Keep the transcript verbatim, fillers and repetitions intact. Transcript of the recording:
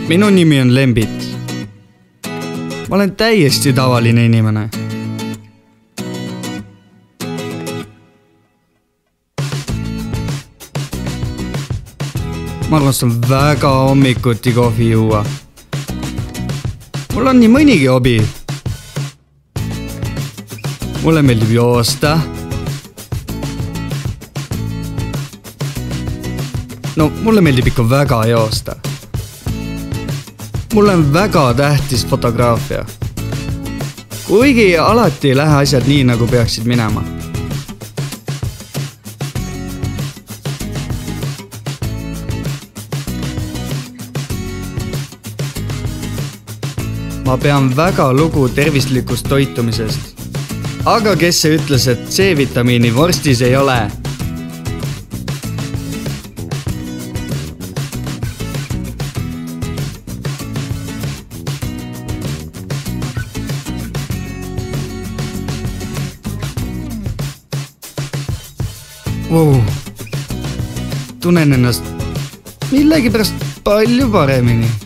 Minu nimi on Lembit. Ma olen täiesti tavaline inimene. Ma armastan väga hommikuti kohvi juua. Mul on nii mõnigi hobi. Mulle meeldib joosta. No, mulle meeldib ikka väga joosta. Mulle on väga tähtis fotograafia. Kuigi alati ei lähe asjad nii, nagu peaksid minema. Ma pean väga lugu tervislikust toitumisest. Aga kes see ütles, et C-vitamiini vorstis ei ole? Wow. Tunnen ennast millegi pärast palju paremini.